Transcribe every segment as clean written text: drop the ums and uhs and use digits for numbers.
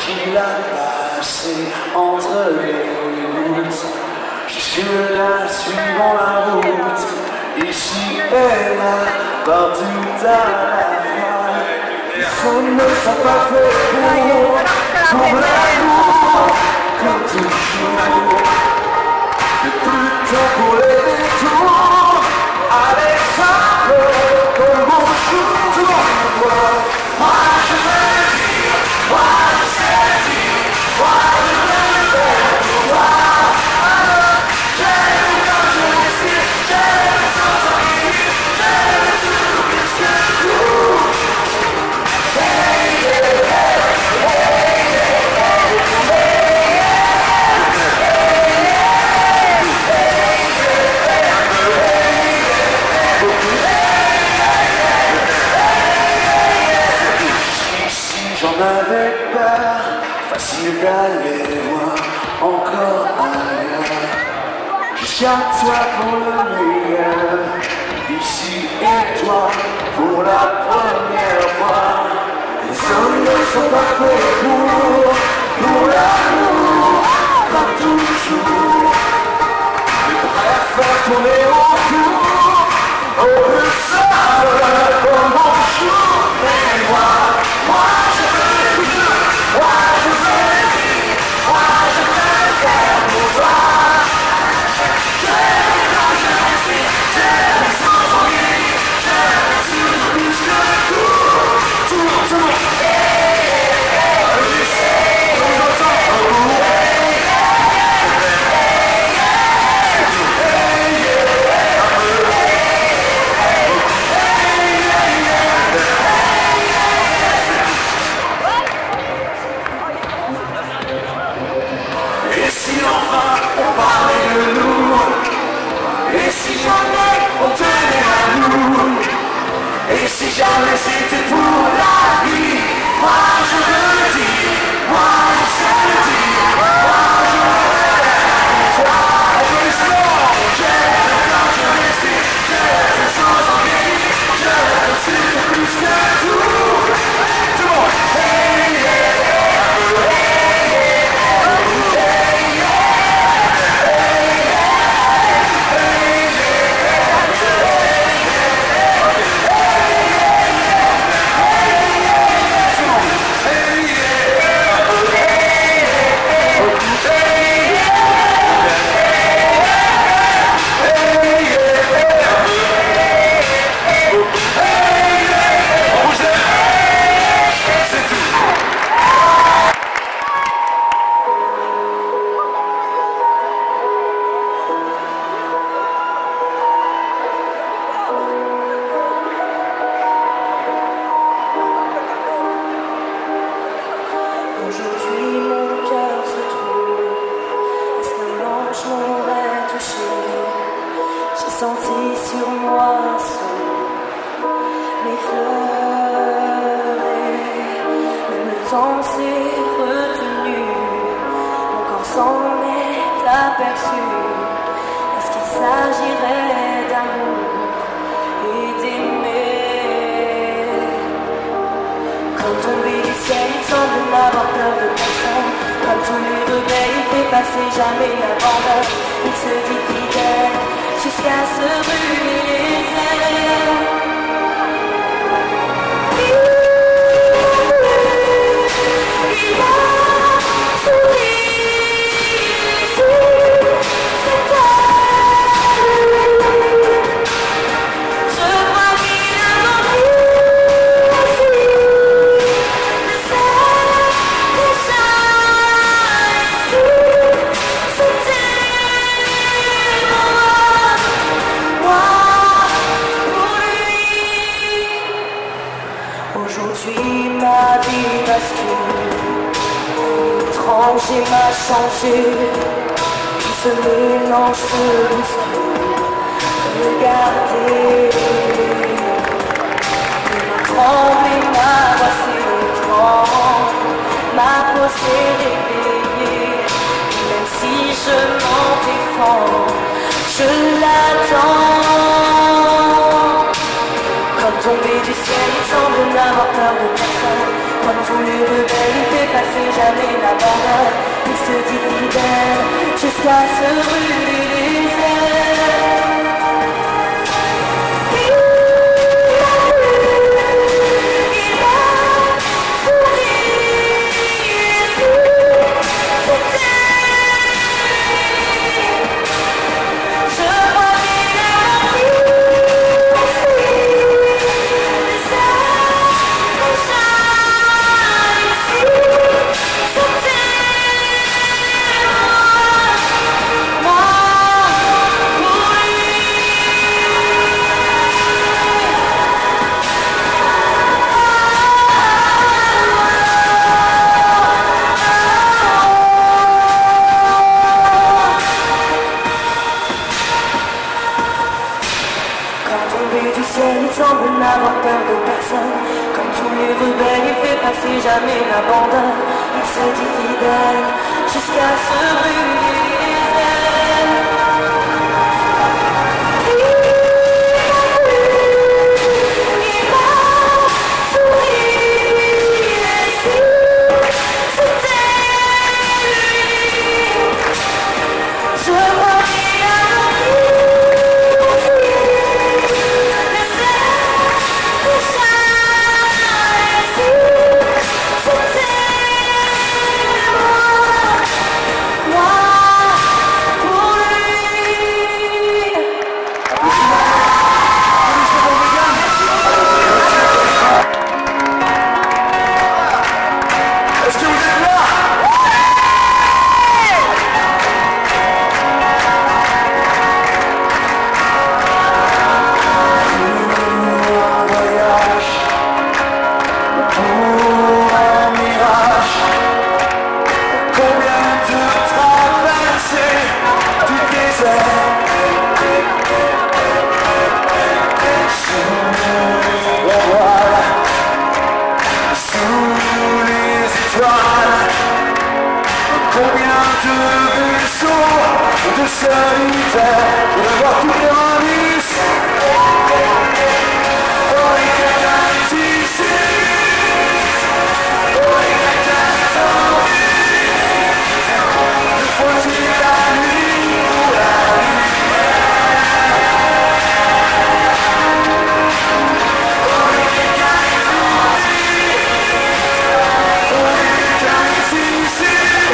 qu'il a passé entre les gouttes. Jusque-là, suivons la route, ici et là, partout à la fois. Les hommes ne sont pas faits pour l'amour, comme toujours. Mais plutôt pour les détours, allez simple comme bonjour. Moi je veux dire, moi je sais dire, moi je veux faire pour toi. J'aime quand je respire, j'aime sans envie, j'aime toujours plus que tout. Hey, hey, hey, hey, j'en avais peur, facile d'aller voir encore ailleurs. Jusqu'à toi pour le meilleur, ici et toi pour la première fois. Les hommes ne sont pas faits pour l'amour, comme toujours. Les prêts à faire tourner autour, au plus simple comme bonjour. Mais moi je veux dire, moi je sais dire, moi je veux faire pour toi. J'aime quand je respire, j'aime sans envie, j'aime toujours plus que tout. Tout le monde, et si enfin on parlait de nous, et si jamais on tenait à nous, et si jamais c'était pour la vie, moi je veux dire, moi je sais le dire, moi je veux faire pour toi. J'aime quand je respire, j'aime sans envie, j'aime toujours plus que tout. Tout le monde, hey, hey, Aujourd'hui mon cœur se trouve, est-ce qu'un ange m'aurait touché? J'ai senti sur moi sous m'effleurer. Même le temps s'est retenu, mon corps s'en est aperçu. Est-ce qu'il s'agirait d'amour et d'aimer? Comme tomber du ciel, il semble n'avoir peur de personne. Comme tous les regrets, il fait passer jamais l'abandon. Il se dit fidèle jusqu'à se brûler les ailes. Il va sourire sur cette terre. Je crois qu'il a envie aussi de s'être déjà ici. C'était moi pour lui. Aujourd'hui ma vie bascule, étranger m'a changé. Tout se mélange, se bouscule. Regardez, tremble ma voix s'étrangle, ma peau s'est réveillée. Même si je m'en défends, je l'attends. Comme tomber du ciel, il semble n'avoir peur de personne. Comme tous les rebelles, il fait passer, jamais n'abandonne. Il se dit fidèle jusqu'à se brûler les ailes. Il semble n'avoir peur de personne. Comme tous les rebelles, il fait passer, jamais n'abandonne. Il se dit fidèle jusqu'à se brûler les ailes. Il va sourire si c'était lui. Je crois qu'il a combien de vaisseaux de solitaires de voir tous les indices. Oh, les quelqu'un est ici. Oh, les quelqu'un est en vie. Ne faut-il la nuit ou la lumière? Oh, les quelqu'un est en vie. Oh, les quelqu'un est ici.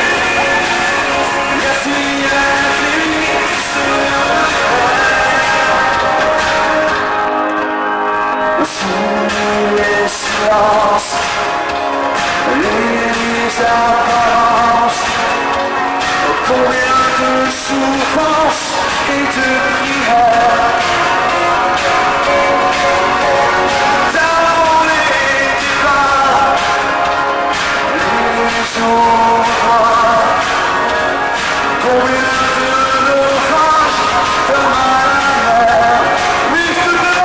Sous les silences, les apparences, combien de souffrances et de prières. Dans les débats, les ouvrages, combien de naufrages, de malheur. Oui, je te veux.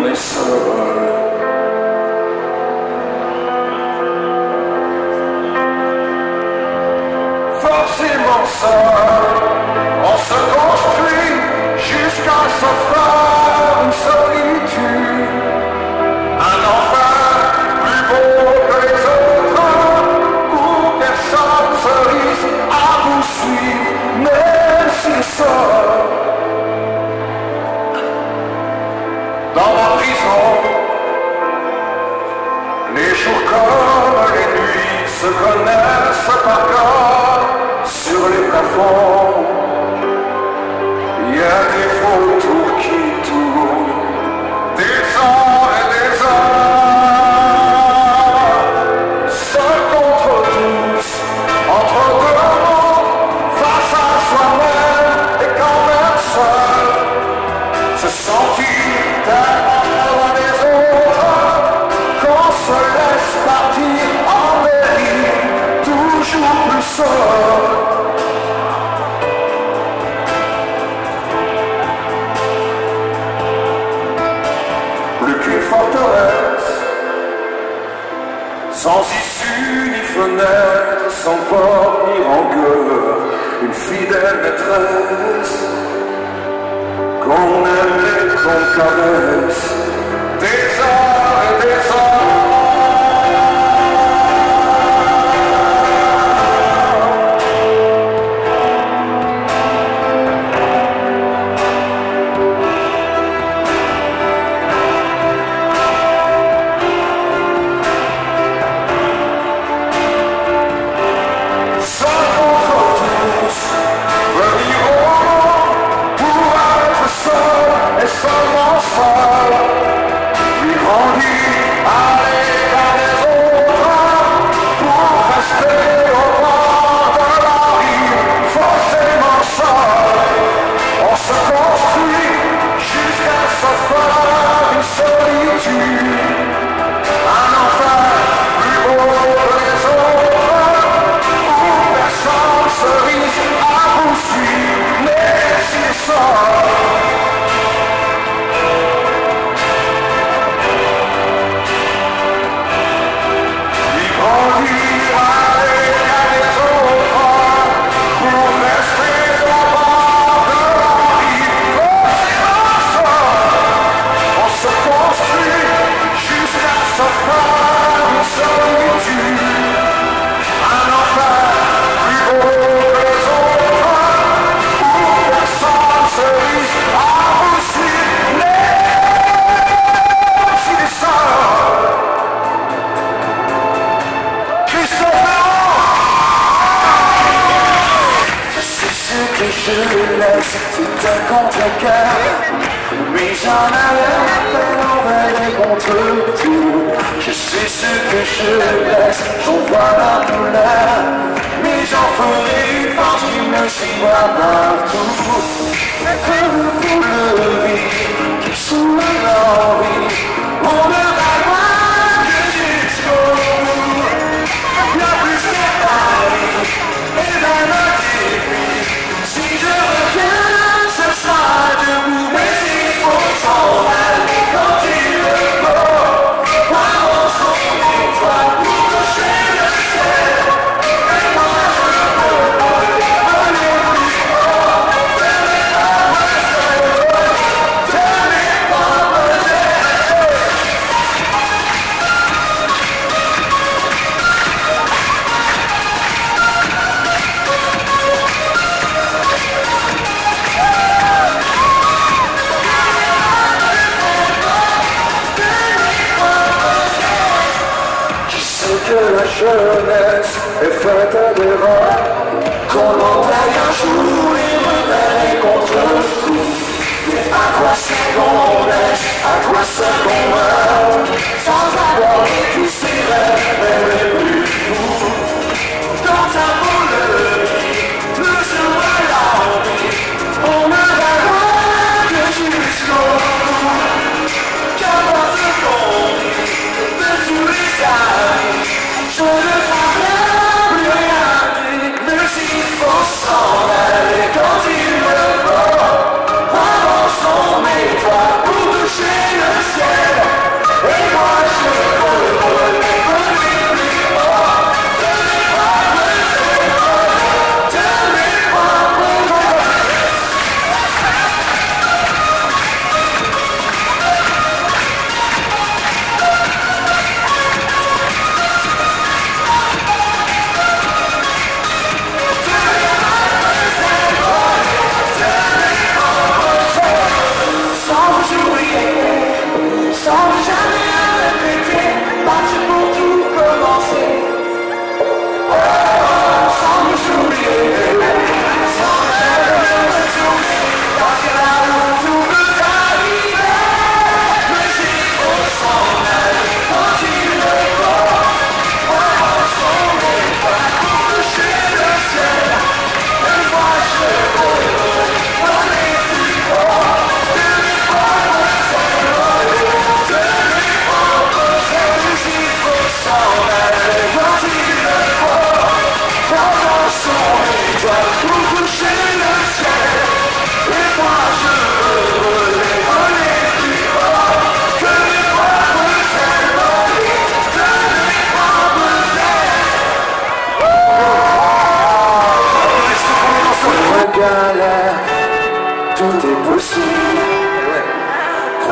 on est seul. Forcément seul, on se construit jusqu'à se faire une solitude, un enfer plus beau que les autres, où personne se risque à vous suivre, même si seul. Dans ma prison, les jours comme les nuits se connaissent par cœur. Sur les plafonds, il y a des photos qui tournent, des heures et des heures, seuls contre tous, entre deux mondes, face à soi-même et quand même seul, se sentir tellement loin des autres, qu'on se laisse partir en dérive, toujours plus seul. Sans issue ni fenêtre, sans porte ni rancœur, une fidèle maîtresse qu'on aime et qu'on caresse, des heures et des heures. Seulement seul, lui grandir à l'égard des autres, pour rester au bord de la rive, forcément seul, on se construit jusqu'à se faire une solitude, un enfer plus beau que les autres, où personne se risque à vous suivre, mais si seul. Je laisse tout un contre-cœur, mais j'en avais à peine envahi contre tout. Je sais ce que je laisse, j'en vois la douleur, mais j'en ferai une force qui me suivra partout. Comme pour le vide qui souffle l'envie, on ne va pas que jusqu'au bout. Bien plus que Paris, et même un défi. Si je reviens, ce sera debout, mais il faut s'en aller quand il le faut. Avançons l'étoile pour toucher le ciel. Et moi je veux aller plus fort, vers les arbres, vers mes propres ailes. Que la jeunesse est faite d'erreurs, qu'on entraîne un jour les rebelles contre tout. Mais à quoi c'est qu'on laisse, à quoi c'est qu'on meurt, sans avoir vécu ses rêves, même les plus fous. Dans un boule de vie, le jour de l'envie, on ne va loin que jusqu'au bout. Qu'importe ce qu'on dit, de tous les amis, je ne ferai plus rien dire, mais s'il faut s'en aller quand il le faut, avançons mes doigts pour toucher le ciel.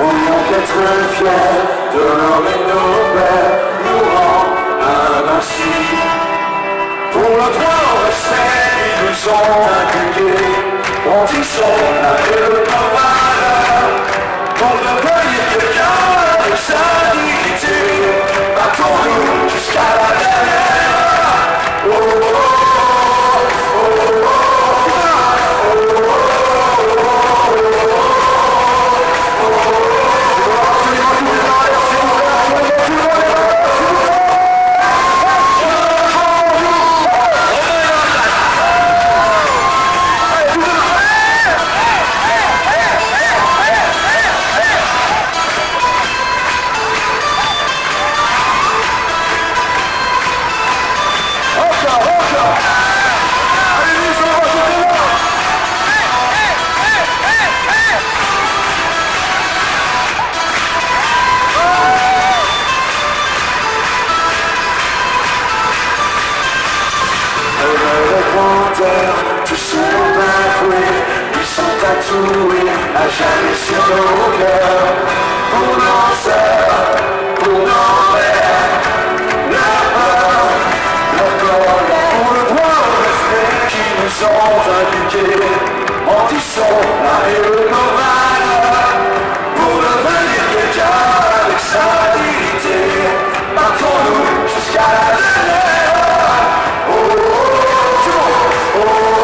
Rien qu'être fier de l'homme et nos pères nous rend invincibles. Pour notre respect, ils nous ont inculqués, on dit son et le valeur. Pour devenir quelqu'un avec sa dignité, battons-nous jusqu'à la dernière. Oh, oh, oh, oh, oh, oh. Tous sont bafoués, ils sont tatoués à jamais sur nos cœurs. Pour nos sœurs, pour nos mères, leur peur, leur colère. Pour le droit au respect qui nous ont inculqués, brandissons la et nos valeurs. Pour devenir quelqu'un avec sa dignité, battons-nous jusqu'à la dernière. Oh, oh, oh, oh, oh.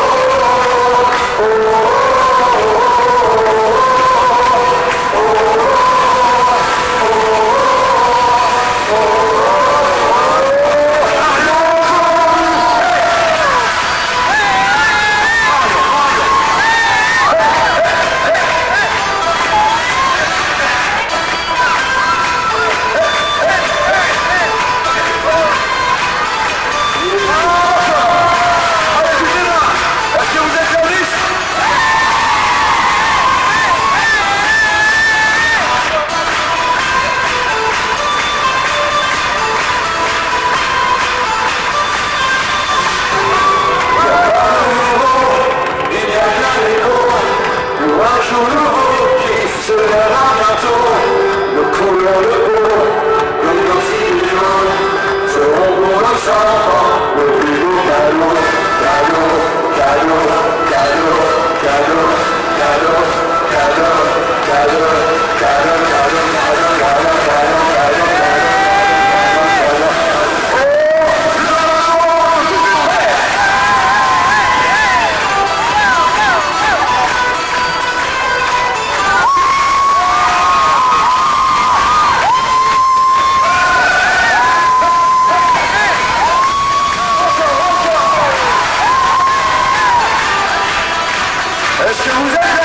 Est-ce que vous êtes là?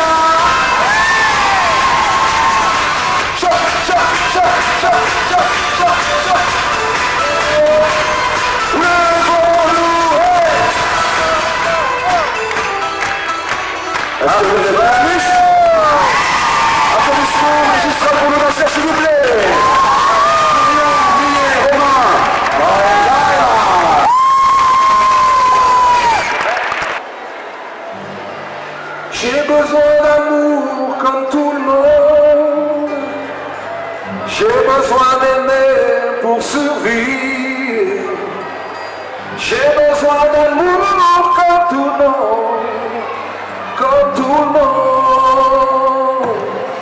Applaudissements, magistrat pour le danseur, s'il vous plaît. J'ai besoin d'amour comme tout le monde. J'ai besoin d'aimer pour survivre. J'ai besoin d'amour comme tout le monde. Comme tout le monde.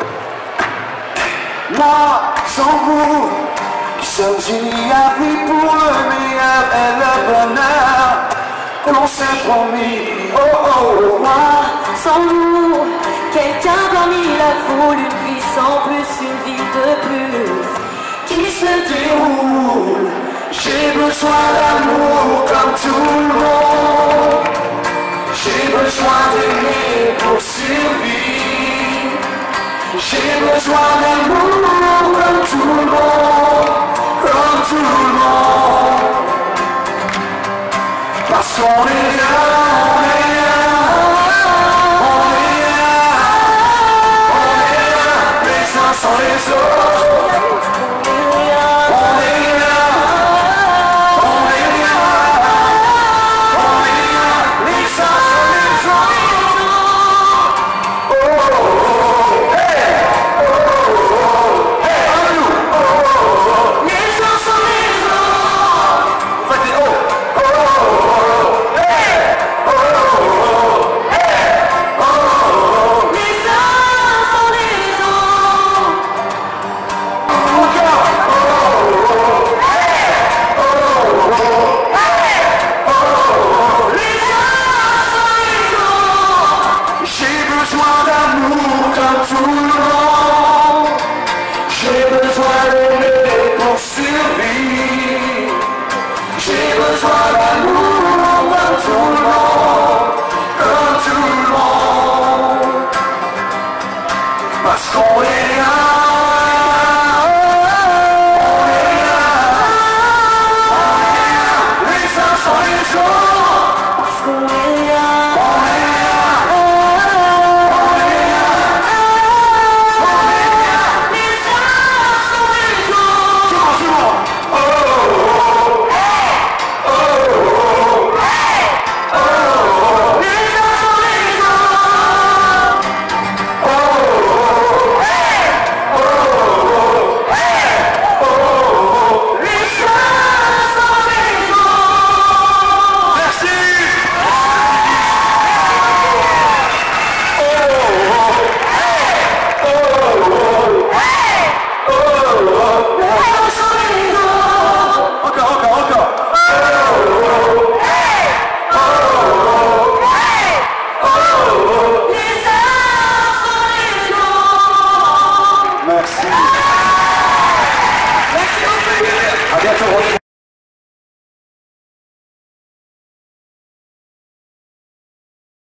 Moi, sans vous, qui sommes unis à vie pour le meilleur et le bonheur qu'on s'est promis. Oh oh, moi, sans vous, quelqu'un parmi la foule, une vie sans plus, une vie de plus qui se déroule. J'ai besoin d'amour comme tout le monde. J'ai besoin d'aimer pour survivre. J'ai besoin d'amour comme tout le monde. Comme tout le monde. Parce qu'on est là, on est là. Sans les autres, on est là, on est là, les uns sur les autres. Oh, oh, oh, hey, oh, oh, oh. J'ai besoin d'aimer pour survivre. J'ai besoin d'amour comme tout le monde, comme tout le monde. Parce qu'on est là. Merci. À bientôt.